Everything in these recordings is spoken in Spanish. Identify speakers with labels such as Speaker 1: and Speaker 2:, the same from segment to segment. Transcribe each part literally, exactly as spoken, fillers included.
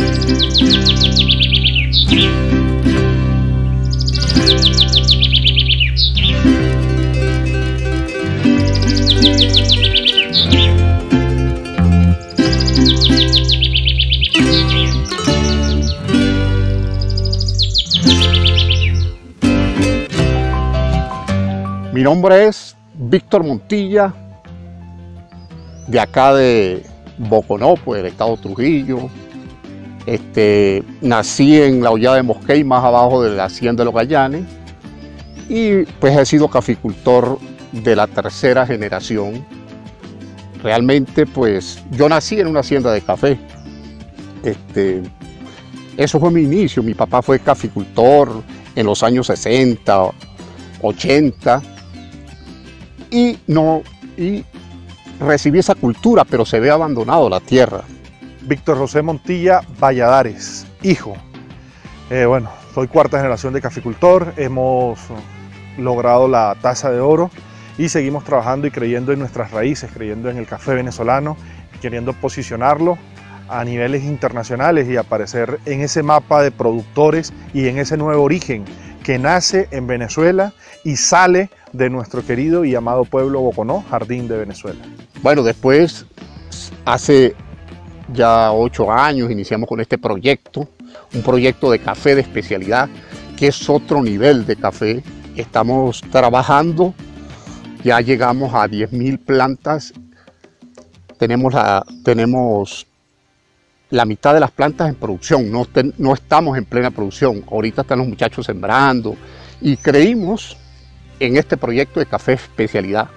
Speaker 1: Mi nombre es Víctor Montilla, de acá de Boconó, pues del estado Trujillo. Este, nací en la Hollada de Mosquey, más abajo de la Hacienda de los Gallanes, y pues he sido caficultor de la tercera generación. Realmente pues yo nací en una hacienda de café. Este, eso fue mi inicio. Mi papá fue caficultor en los años sesenta, ochenta. Y, no, y recibí esa cultura, pero se ve abandonado la tierra.
Speaker 2: Víctor José Montilla Valladares, hijo. Eh, bueno, soy cuarta generación de caficultor, hemos logrado la taza de oro y seguimos trabajando y creyendo en nuestras raíces, creyendo en el café venezolano, queriendo posicionarlo a niveles internacionales y aparecer en ese mapa de productores y en ese nuevo origen que nace en Venezuela y sale de nuestro querido y amado pueblo Boconó, Jardín de Venezuela.
Speaker 1: Bueno, después, hace ya ocho años, iniciamos con este proyecto, un proyecto de café de especialidad, que es otro nivel de café. Estamos trabajando, ya llegamos a diez mil plantas, tenemos la, tenemos la mitad de las plantas en producción, no, ten, no estamos en plena producción, ahorita están los muchachos sembrando y creímos en este proyecto de café especialidad.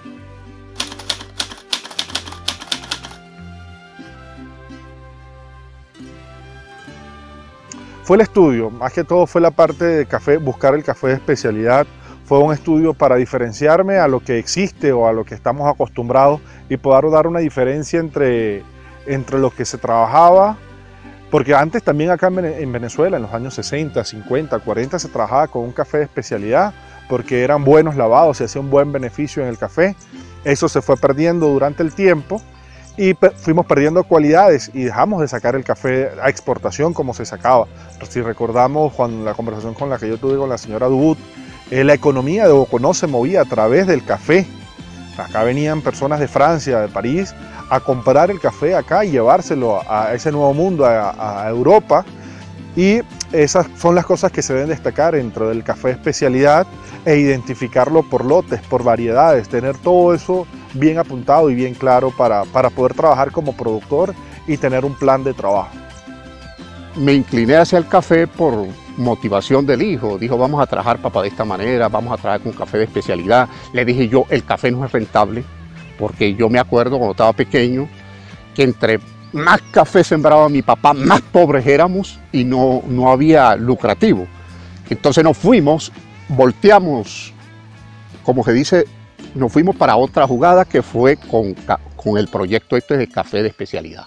Speaker 2: Fue el estudio, más que todo fue la parte de café, buscar el café de especialidad. Fue un estudio para diferenciarme a lo que existe o a lo que estamos acostumbrados y poder dar una diferencia entre, entre lo que se trabajaba, porque antes también acá en Venezuela, en los años sesenta, cincuenta, cuarenta, se trabajaba con un café de especialidad porque eran buenos lavados, se hacía un buen beneficio en el café. Eso se fue perdiendo durante el tiempo y fuimos perdiendo cualidades y dejamos de sacar el café a exportación como se sacaba. Si recordamos cuando la conversación con la que yo tuve con la señora Dubut, eh, la economía de Boconó se movía a través del café. Acá venían personas de Francia, de París, a comprar el café acá y llevárselo a ese nuevo mundo, a, a Europa. Y esas son las cosas que se deben destacar dentro del café de especialidad e identificarlo por lotes, por variedades, tener todo eso bien apuntado y bien claro para, para poder trabajar como productor y tener un plan de trabajo.
Speaker 1: Me incliné hacia el café por motivación del hijo. Dijo, vamos a trabajar, papá, de esta manera, vamos a trabajar con café de especialidad. Le dije yo, el café no es rentable, porque yo me acuerdo cuando estaba pequeño que entre más café sembraba mi papá, más pobres éramos y no, no había lucrativo. Entonces nos fuimos, volteamos, como se dice, nos fuimos para otra jugada que fue con, con el proyecto este de café de especialidad,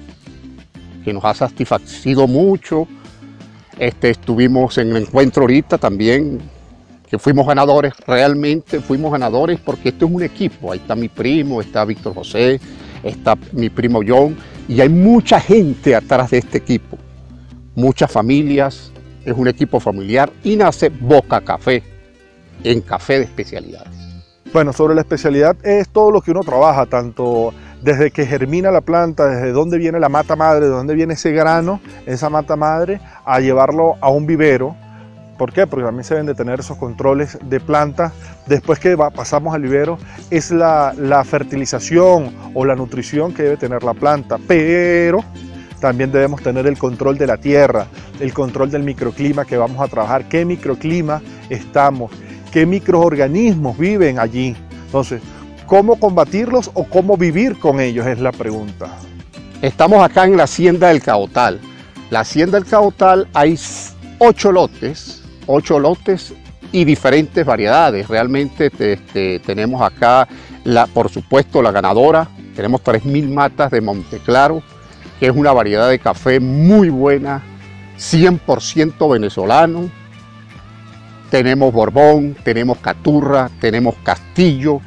Speaker 1: que nos ha satisfacido mucho. Este, estuvimos en el encuentro ahorita también, que fuimos ganadores, realmente fuimos ganadores porque esto es un equipo. Ahí está mi primo, está Víctor José, está mi primo John, y hay mucha gente atrás de este equipo, muchas familias, es un equipo familiar y nace Boca Café, en café de especialidades.
Speaker 2: Bueno, sobre la especialidad es todo lo que uno trabaja, tanto desde que germina la planta, desde dónde viene la mata madre, de dónde viene ese grano, esa mata madre, a llevarlo a un vivero. ¿Por qué? Porque también se deben de tener esos controles de planta. Después que va, pasamos al vivero, es la, la fertilización o la nutrición que debe tener la planta, pero también debemos tener el control de la tierra, el control del microclima que vamos a trabajar, qué microclima estamos, qué microorganismos viven allí. Entonces, ¿cómo combatirlos o cómo vivir con ellos? Es la pregunta.
Speaker 1: Estamos acá en la Hacienda del Caotal. La Hacienda del Caotal hay ocho lotes, ocho lotes y diferentes variedades. Realmente este, tenemos acá, la, por supuesto, la ganadora. Tenemos tres mil matas de Monteclaro, que es una variedad de café muy buena, cien por ciento venezolano. Tenemos Borbón, tenemos Caturra, tenemos Castillo,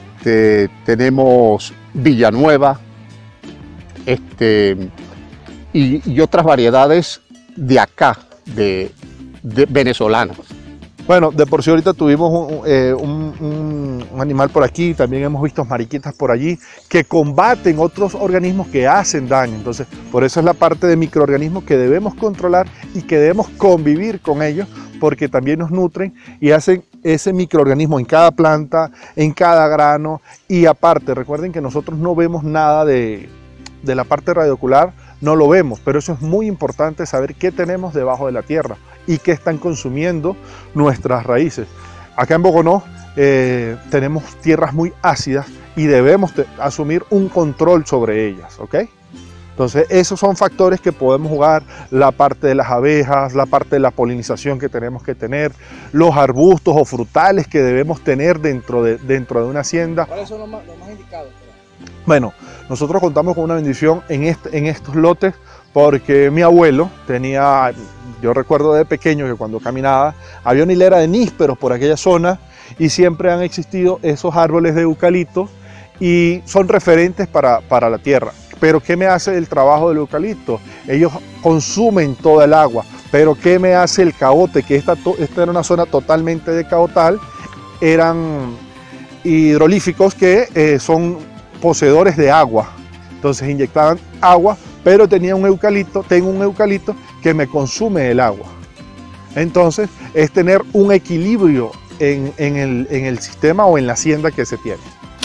Speaker 1: este, tenemos Villanueva, este, y, y otras variedades de acá, de, de venezolanas.
Speaker 2: Bueno, de por sí ahorita tuvimos un, eh, un, un, un animal por aquí, también hemos visto mariquitas por allí que combaten otros organismos que hacen daño. Entonces, por eso es la parte de microorganismos que debemos controlar y que debemos convivir con ellos, porque también nos nutren y hacen ese microorganismo en cada planta, en cada grano. Y aparte, recuerden que nosotros no vemos nada de, de la parte radiocular, no lo vemos, pero eso es muy importante saber qué tenemos debajo de la tierra y qué están consumiendo nuestras raíces. Acá en Boconó eh, tenemos tierras muy ácidas y debemos asumir un control sobre ellas, ¿ok? Entonces esos son factores que podemos jugar, la parte de las abejas, la parte de la polinización que tenemos que tener, los arbustos o frutales que debemos tener dentro de, dentro de una hacienda.
Speaker 3: ¿Cuáles son los más, los más indicados?
Speaker 2: Bueno, nosotros contamos con una bendición en, este, en estos lotes porque mi abuelo tenía, yo recuerdo de pequeño que cuando caminaba había una hilera de nísperos por aquella zona y siempre han existido esos árboles de eucalipto y son referentes para, para la tierra. Pero ¿qué me hace el trabajo del eucalipto? Ellos consumen toda el agua, pero ¿qué me hace el caote? Que esta, esta era una zona totalmente de caotal, eran hidrolíficos que eh, son poseedores de agua, entonces inyectaban agua, pero tenía un eucalipto, tengo un eucalipto que me consume el agua. Entonces es tener un equilibrio en, en, el, en el sistema o en la hacienda que se tiene.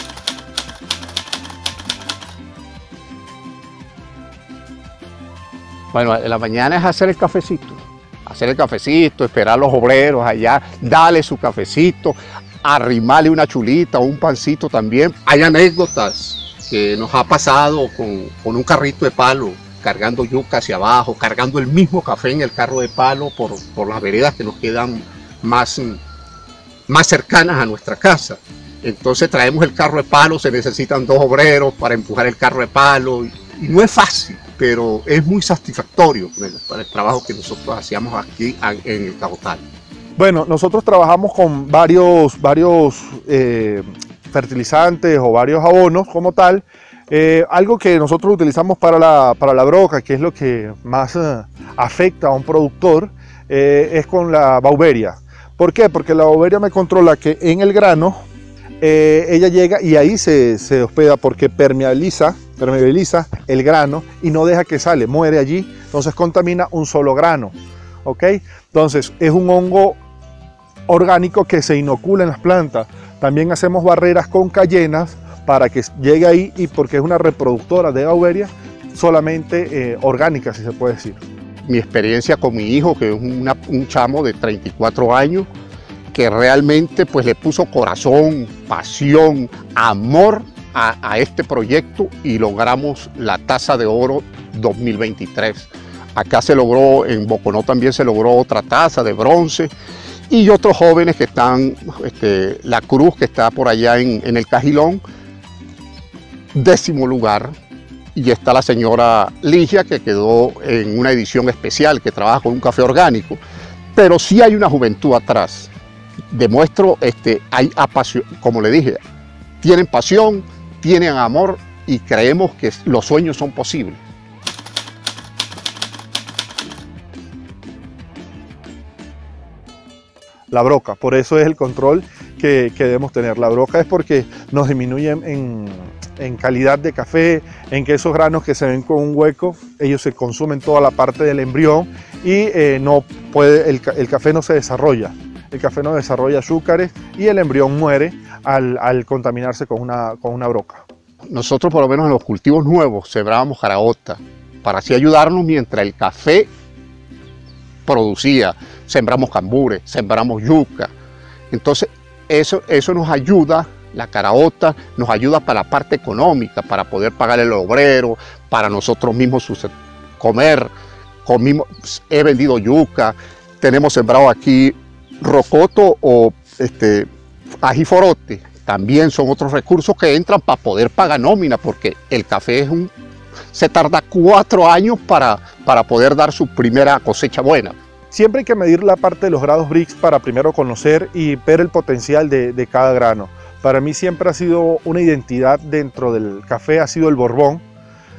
Speaker 1: Bueno, en la mañana es hacer el cafecito, hacer el cafecito, esperar a los obreros allá, darle su cafecito, arrimarle una chulita o un pancito también. Hay anécdotas que nos ha pasado con, con un carrito de palo, cargando yuca hacia abajo, cargando el mismo café en el carro de palo por, por las veredas que nos quedan más, más cercanas a nuestra casa. Entonces traemos el carro de palo, se necesitan dos obreros para empujar el carro de palo y, y no es fácil, pero es muy satisfactorio para el trabajo que nosotros hacíamos aquí en el Caotal.
Speaker 2: Bueno, nosotros trabajamos con varios, varios eh, fertilizantes o varios abonos como tal. Eh, algo que nosotros utilizamos para la, para la broca, que es lo que más eh, afecta a un productor, eh, es con la Bauberia. ¿Por qué? Porque la Bauberia me controla que en el grano eh, ella llega y ahí se, se hospeda porque permeabiliza, permeabiliza el grano y no deja que sale, muere allí, entonces contamina un solo grano. ¿Ok? Entonces es un hongo orgánico que se inocula en las plantas. También hacemos barreras con cayenas para que llegue ahí y porque es una reproductora de Bauberia solamente eh, orgánica, si se puede decir.
Speaker 1: Mi experiencia con mi hijo, que es una, un chamo de treinta y cuatro años, que realmente pues le puso corazón, pasión, amor a, a este proyecto y logramos la Taza de Oro dos mil veintitrés. Acá se logró, en Boconó también se logró otra taza de bronce y otros jóvenes que están, este, la Cruz que está por allá en, en el Cajilón, décimo lugar, y está la señora Ligia que quedó en una edición especial que trabaja con un café orgánico, pero sí hay una juventud atrás. Demuestro, este, hay pasión, como le dije, tienen pasión, tienen amor y creemos que los sueños son posibles.
Speaker 2: La broca, por eso es el control que, que debemos tener. La broca es porque nos disminuye en, en calidad de café, en que esos granos que se ven con un hueco, ellos se consumen toda la parte del embrión y eh, no puede, el, el café no se desarrolla. El café no desarrolla azúcares y el embrión muere al, al contaminarse con una, con una broca.
Speaker 1: Nosotros por lo menos en los cultivos nuevos sembrábamos caraota para así ayudarnos mientras el café producía. Sembramos cambures, sembramos yuca. Entonces eso, eso nos ayuda, la caraota nos ayuda para la parte económica, para poder pagar el obrero, para nosotros mismos comer. Comimos, he vendido yuca, tenemos sembrado aquí rocoto o este, ajiforote. También son otros recursos que entran para poder pagar nómina, porque el café es un, se tarda cuatro años para, para poder dar su primera cosecha buena.
Speaker 2: Siempre hay que medir la parte de los grados Brix para primero conocer y ver el potencial de, de cada grano. Para mí siempre ha sido una identidad dentro del café, ha sido el Borbón,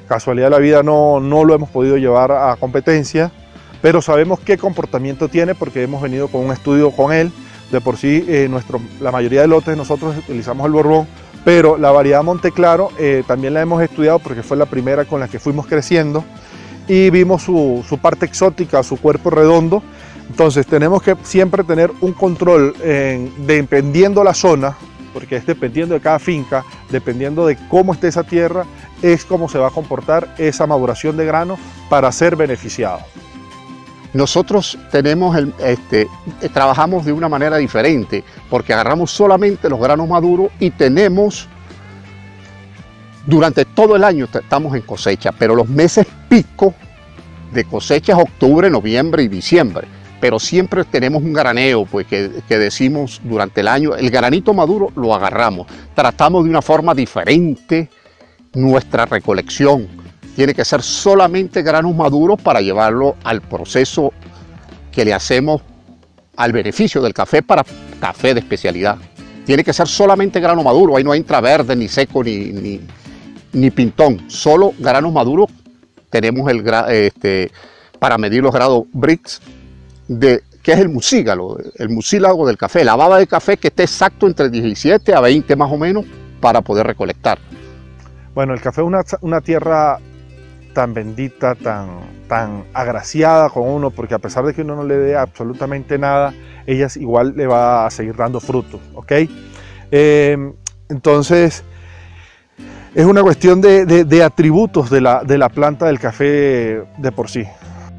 Speaker 2: casualidad de la vida no, no lo hemos podido llevar a competencia, pero sabemos qué comportamiento tiene porque hemos venido con un estudio con él. De por sí, eh, nuestro, la mayoría de lotes nosotros utilizamos el Borbón, pero la variedad Monteclaro eh, también la hemos estudiado porque fue la primera con la que fuimos creciendo y vimos su, su parte exótica, su cuerpo redondo. Entonces tenemos que siempre tener un control en, dependiendo la zona, porque es dependiendo de cada finca, dependiendo de cómo esté esa tierra, es cómo se va a comportar esa maduración de grano para ser beneficiado.
Speaker 1: Nosotros tenemos el, este, trabajamos de una manera diferente porque agarramos solamente los granos maduros y tenemos, durante todo el año estamos en cosecha, pero los meses pico de cosecha es octubre, noviembre y diciembre, pero siempre tenemos un graneo pues, que, que decimos durante el año, el granito maduro lo agarramos, tratamos de una forma diferente nuestra recolección. Tiene que ser solamente granos maduros para llevarlo al proceso que le hacemos al beneficio del café para café de especialidad. Tiene que ser solamente grano maduro, ahí no entra verde, ni seco, ni, ni, ni pintón. Solo granos maduros. Tenemos el, este, para medir los grados Brix, de, que es el mucílago, el mucílago del café, la baba de café que esté exacto entre diecisiete a veinte más o menos para poder recolectar.
Speaker 2: Bueno, el café es una, una tierra tan bendita, tan, tan agraciada con uno, porque a pesar de que uno no le dé absolutamente nada, ella igual le va a seguir dando frutos, ¿ok? Eh, entonces, es una cuestión de, de, de atributos de la, de la planta del café de por sí.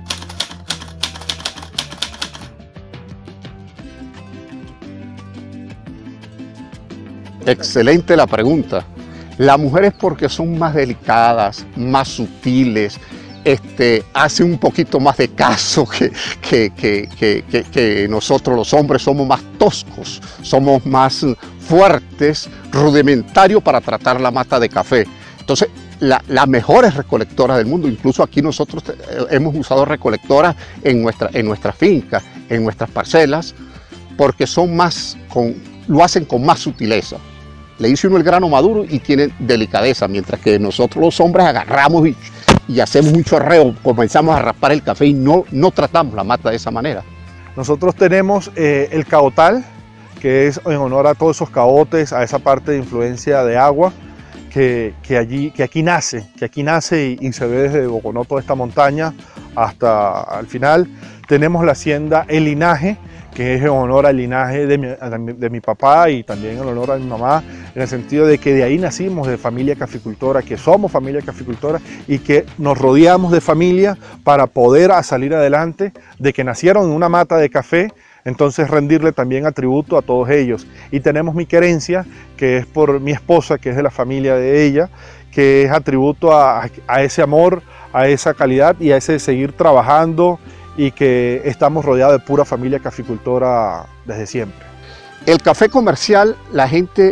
Speaker 1: Excelente la pregunta. Las mujeres porque son más delicadas, más sutiles, este, hacen un poquito más de caso que, que, que, que, que, que nosotros los hombres somos más toscos, somos más fuertes, rudimentarios para tratar la mata de café. Entonces, la, las mejores recolectoras del mundo, incluso aquí nosotros hemos usado recolectoras en, nuestra, en nuestras fincas, en nuestras parcelas, porque son más, con, lo hacen con más sutileza. Le dice uno el grano maduro y tiene delicadeza, mientras que nosotros los hombres agarramos y, y hacemos un chorreo, comenzamos a raspar el café y no, no tratamos la mata de esa manera.
Speaker 2: Nosotros tenemos eh, el caotal, que es en honor a todos esos caotes, a esa parte de influencia de agua que, que, allí, que aquí nace, que aquí nace y, y se ve desde Boconó, toda esta montaña hasta al final. Tenemos la hacienda El Linaje, que es en honor al linaje de mi, de mi papá y también en honor a mi mamá, en el sentido de que de ahí nacimos, de familia caficultora, que somos familia caficultora y que nos rodeamos de familia para poder salir adelante, de que nacieron en una mata de café, entonces rendirle también atributo a todos ellos. Y tenemos mi querencia, que es por mi esposa, que es de la familia de ella, que es atributo a, a ese amor, a esa calidad y a ese seguir trabajando, y que estamos rodeados de pura familia caficultora desde siempre.
Speaker 1: El café comercial, la gente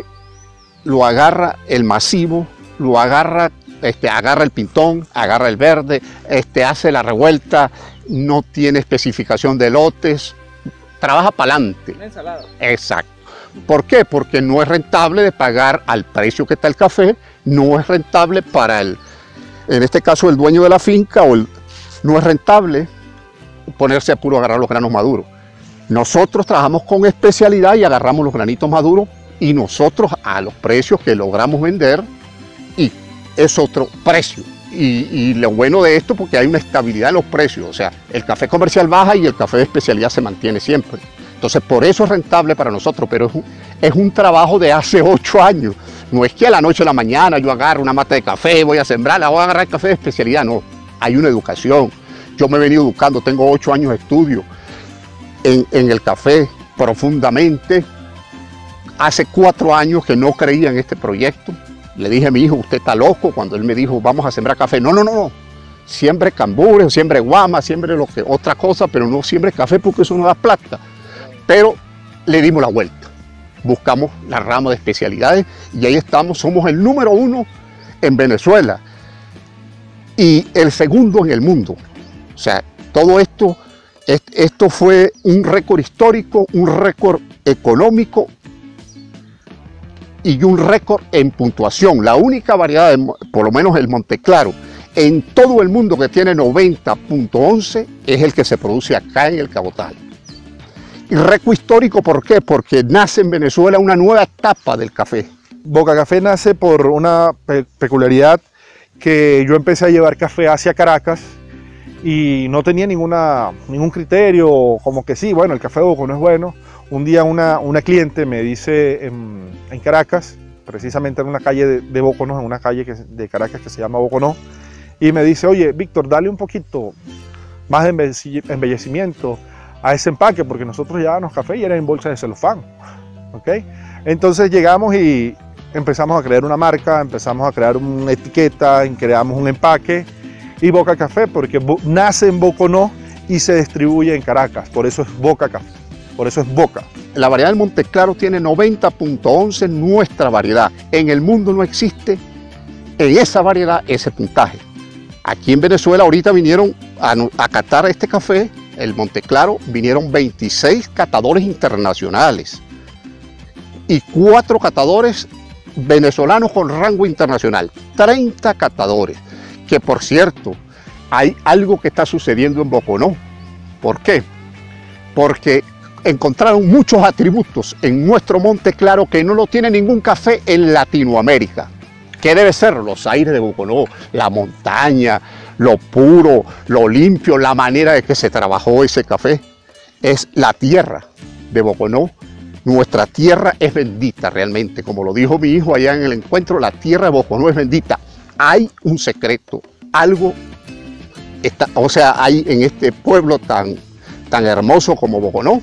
Speaker 1: lo agarra el masivo, lo agarra, este, agarra el pintón, agarra el verde, este, hace la revuelta, no tiene especificación de lotes, trabaja para adelante.
Speaker 3: Una ensalada.
Speaker 1: Exacto. ¿Por qué? Porque no es rentable de pagar al precio que está el café, no es rentable para el, en este caso el dueño de la finca, o el, no es rentable ponerse a puro agarrar los granos maduros. Nosotros trabajamos con especialidad y agarramos los granitos maduros y nosotros a los precios que logramos vender, y es otro precio. Y, y lo bueno de esto porque hay una estabilidad en los precios, o sea, el café comercial baja y el café de especialidad se mantiene siempre. Entonces por eso es rentable para nosotros, pero es un, es un trabajo de hace ocho años. No es que a la noche a la mañana yo agarro una mata de café, voy a sembrarla, voy a agarrar café de especialidad, no. Hay una educación. Yo me he venido educando, tengo ocho años de estudio en, en el café profundamente. Hace cuatro años que no creía en este proyecto. Le dije a mi hijo, usted está loco, cuando él me dijo, vamos a sembrar café. No, no, no, no. Siembre cambures, siembre guama, siembre lo que, otra cosa, pero no siembre café porque eso no da plata. Pero le dimos la vuelta. Buscamos la rama de especialidades y ahí estamos, somos el número uno en Venezuela y el segundo en el mundo. O sea, todo esto, esto fue un récord histórico, un récord económico y un récord en puntuación. La única variedad, de, por lo menos el Monteclaro, en todo el mundo que tiene noventa punto once es el que se produce acá en el Cabotal. Y récord histórico, ¿por qué? Porque nace en Venezuela una nueva etapa del café.
Speaker 2: Boca Café nace por una pe peculiaridad que yo empecé a llevar café hacia Caracas y no tenía ninguna, ningún criterio, como que sí, bueno, el café de Boconó es bueno. Un día una, una cliente me dice en, en Caracas, precisamente en una calle de, de Boconó, en una calle que, de Caracas que se llama Boconó, y me dice, oye, Víctor, dale un poquito más de embellecimiento a ese empaque, porque nosotros llevábamos café y era en bolsa de celofán, ¿ok? Entonces llegamos y empezamos a crear una marca, empezamos a crear una etiqueta, creamos un empaque, y Boca Café, porque nace en Boconó y se distribuye en Caracas, por eso es Boca Café, por eso es Boca.
Speaker 1: La variedad del Monteclaro tiene noventa punto once, nuestra variedad. En el mundo no existe en esa variedad ese puntaje. Aquí en Venezuela ahorita vinieron a, a catar este café, el Monteclaro, vinieron veintiséis catadores internacionales y cuatro catadores venezolanos con rango internacional, treinta catadores, que por cierto, hay algo que está sucediendo en Boconó. ¿Por qué? Porque encontraron muchos atributos en nuestro Monteclaro que no lo tiene ningún café en Latinoamérica. ¿Qué debe ser? Los aires de Boconó, la montaña, lo puro, lo limpio, la manera de que se trabajó ese café. Es la tierra de Boconó. Nuestra tierra es bendita realmente, como lo dijo mi hijo allá en el encuentro, la tierra de Boconó es bendita. Hay un secreto, algo, está, o sea, hay en este pueblo tan, tan hermoso como Boconó,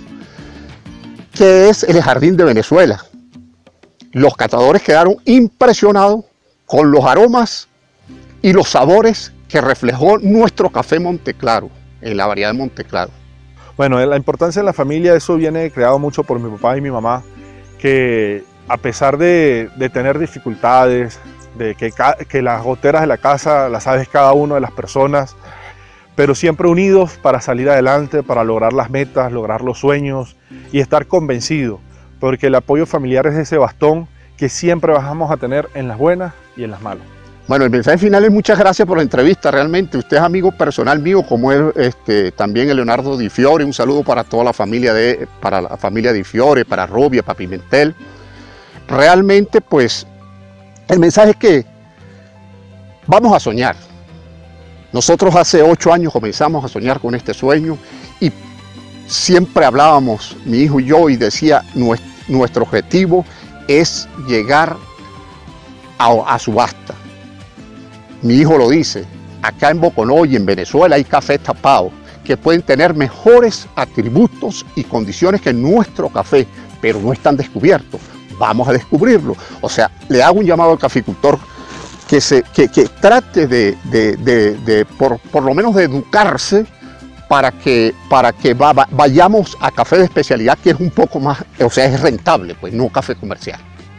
Speaker 1: que es el jardín de Venezuela. Los catadores quedaron impresionados con los aromas y los sabores que reflejó nuestro café Monteclaro, en la variedad de Monteclaro.
Speaker 2: Bueno, la importancia de la familia, eso viene creado mucho por mi papá y mi mamá, que a pesar de, de tener dificultades, de que, que las goteras de la casa las sabes cada uno de las personas, pero siempre unidos para salir adelante, para lograr las metas, lograr los sueños y estar convencidos, porque el apoyo familiar es ese bastón que siempre vamos a tener en las buenas y en las malas.
Speaker 1: Bueno, el mensaje final es muchas gracias por la entrevista, realmente. Usted es amigo personal mío, como es este, también el Leonardo Di Fiore. Un saludo para toda la familia, de, para la familia Di Fiore, para Robia, para Pimentel. Realmente, pues, el mensaje es que vamos a soñar. Nosotros hace ocho años comenzamos a soñar con este sueño y siempre hablábamos, mi hijo y yo, y decía, nuestro objetivo es llegar a, a subasta. Mi hijo lo dice, acá en Boconó y en Venezuela hay cafés tapados que pueden tener mejores atributos y condiciones que nuestro café, pero no están descubiertos. Vamos a descubrirlo. O sea, le hago un llamado al caficultor que, se, que, que trate de, de, de, de por, por lo menos de educarse para que, para que va, va, vayamos a café de especialidad, que es un poco más, o sea, es rentable, pues no café comercial.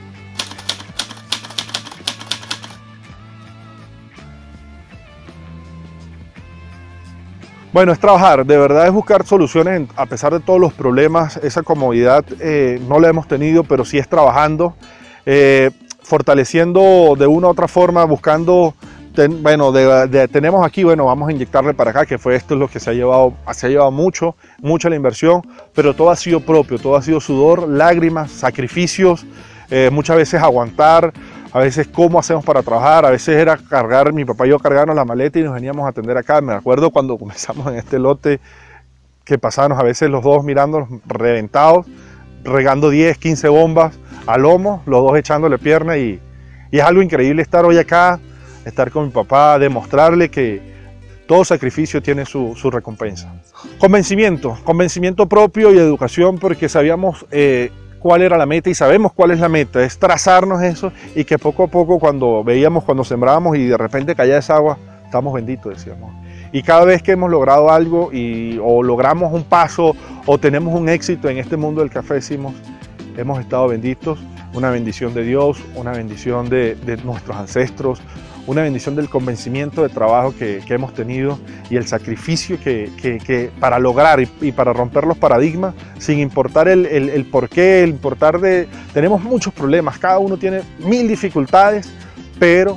Speaker 2: Bueno, es trabajar, de verdad es buscar soluciones a pesar de todos los problemas. Esa comodidad eh, no la hemos tenido, pero sí es trabajando, eh, fortaleciendo de una u otra forma, buscando, ten, bueno, de, de, tenemos aquí, bueno, vamos a inyectarle para acá, que fue esto es lo que se ha llevado, se ha llevado mucho, mucha la inversión, pero todo ha sido propio, todo ha sido sudor, lágrimas, sacrificios, eh, muchas veces aguantar, a veces cómo hacemos para trabajar, a veces era cargar, mi papá y yo cargarnos la maleta y nos veníamos a atender acá. Me acuerdo cuando comenzamos en este lote que pasábamos a veces los dos mirándonos reventados, regando diez, quince bombas a lomo, los dos echándole pierna y, y es algo increíble estar hoy acá, estar con mi papá, demostrarle que todo sacrificio tiene su, su recompensa. Convencimiento, convencimiento propio y educación porque sabíamos eh, cuál era la meta y sabemos cuál es la meta, es trazarnos eso y que poco a poco cuando veíamos, cuando sembrábamos y de repente caía esa agua, estamos benditos, decíamos. Y cada vez que hemos logrado algo y, o logramos un paso o tenemos un éxito en este mundo del café, decimos, hemos estado benditos, una bendición de Dios, una bendición de, de nuestros ancestros, una bendición del convencimiento de trabajo que, que hemos tenido y el sacrificio que, que, que para lograr y, y para romper los paradigmas, sin importar el, el, el por qué, el importar de... Tenemos muchos problemas, cada uno tiene mil dificultades, pero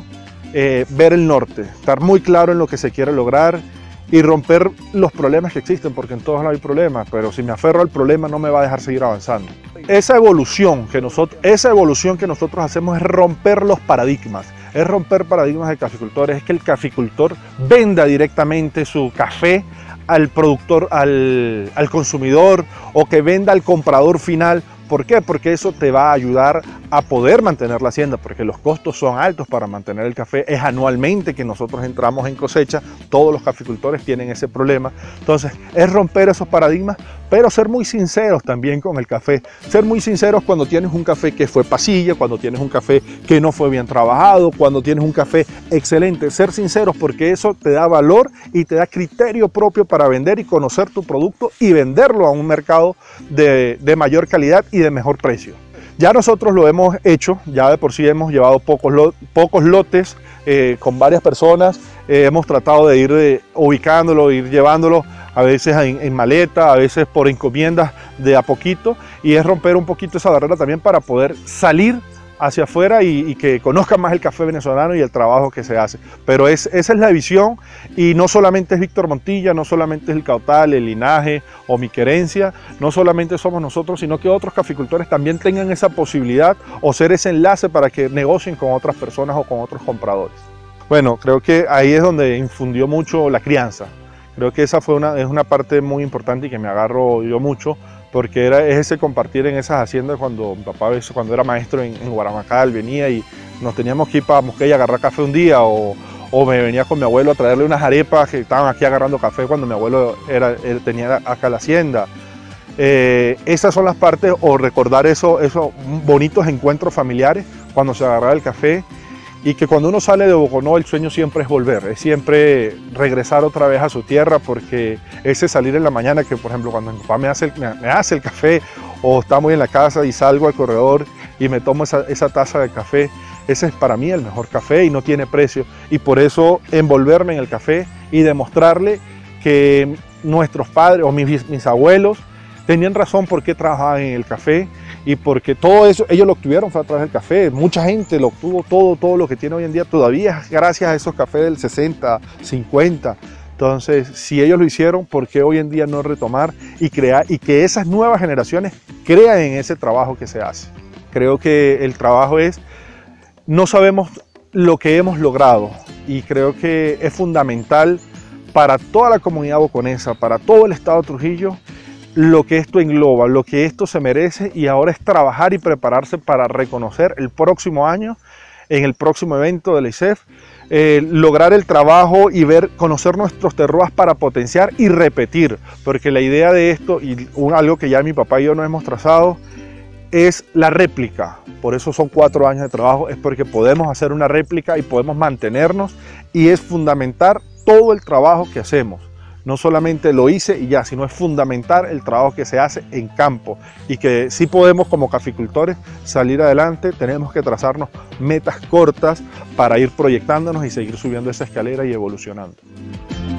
Speaker 2: eh, ver el norte, estar muy claro en lo que se quiere lograr y romper los problemas que existen, porque en todos lados hay problemas, pero si me aferro al problema no me va a dejar seguir avanzando. Esa evolución que nosotros, esa evolución que nosotros hacemos es romper los paradigmas, es romper paradigmas de caficultores, es que el caficultor venda directamente su café al productor, al, al consumidor, o que venda al comprador final. ¿Por qué? Porque eso te va a ayudar a poder mantener la hacienda, porque los costos son altos para mantener el café. Es anualmente que nosotros entramos en cosecha, todos los caficultores tienen ese problema. Entonces, es romper esos paradigmas, pero ser muy sinceros también con el café. Ser muy sinceros cuando tienes un café que fue pasilla, cuando tienes un café que no fue bien trabajado, cuando tienes un café excelente. Ser sinceros, porque eso te da valor y te da criterio propio para vender y conocer tu producto y venderlo a un mercado de, de mayor calidad y de mejor precio. Ya nosotros lo hemos hecho, ya de por sí hemos llevado pocos, lo, pocos lotes eh, con varias personas, eh, hemos tratado de ir eh, ubicándolo, ir llevándolo a veces en, en maleta, a veces por encomiendas de a poquito, y es romper un poquito esa barrera también para poder salir hacia afuera y, y que conozcan más el café venezolano y el trabajo que se hace. Pero es, esa es la visión, y no solamente es Víctor Montilla, no solamente es el Cautal, el Linaje o Mi Querencia, no solamente somos nosotros, sino que otros caficultores también tengan esa posibilidad o ser ese enlace para que negocien con otras personas o con otros compradores. Bueno, creo que ahí es donde infundió mucho la crianza. Creo que esa fue una, es una parte muy importante y que me agarro yo mucho, porque era, es ese compartir en esas haciendas. Cuando mi papá, cuando era maestro en, en Guaramacal, venía y nos teníamos que ir para Mosquera a agarrar café un día, o, o me venía con mi abuelo a traerle unas arepas que estaban aquí agarrando café cuando mi abuelo era, él tenía acá la hacienda. Eh, esas son las partes, o recordar eso, esos bonitos encuentros familiares cuando se agarraba el café. Y que cuando uno sale de Boconó, el sueño siempre es volver, es siempre regresar otra vez a su tierra, porque ese salir en la mañana, que por ejemplo cuando mi papá me hace el, me, me hace el café, o estamos en la casa y salgo al corredor y me tomo esa, esa taza de café, ese es para mí el mejor café y no tiene precio. Y por eso envolverme en el café y demostrarle que nuestros padres o mis, mis abuelos tenían razón por qué trabajaban en el café, y porque todo eso, ellos lo obtuvieron fue a través del café. Mucha gente lo obtuvo, todo, todo lo que tiene hoy en día todavía gracias a esos cafés del sesenta, cincuenta. Entonces, si ellos lo hicieron, ¿por qué hoy en día no retomar y crear, y que esas nuevas generaciones crean en ese trabajo que se hace? Creo que el trabajo es, no sabemos lo que hemos logrado, y creo que es fundamental para toda la comunidad boconesa, para todo el estado de Trujillo, lo que esto engloba, lo que esto se merece, y ahora es trabajar y prepararse para reconocer el próximo año, en el próximo evento del I C E F, eh, lograr el trabajo y ver, conocer nuestros terroirs para potenciar y repetir, porque la idea de esto, y un, algo que ya mi papá y yo nos hemos trazado, es la réplica. Por eso son cuatro años de trabajo, es porque podemos hacer una réplica y podemos mantenernos, y es fundamentar todo el trabajo que hacemos. No solamente lo hice y ya, sino es fundamental el trabajo que se hace en campo, y que sí podemos como caficultores salir adelante. Tenemos que trazarnos metas cortas para ir proyectándonos y seguir subiendo esa escalera y evolucionando.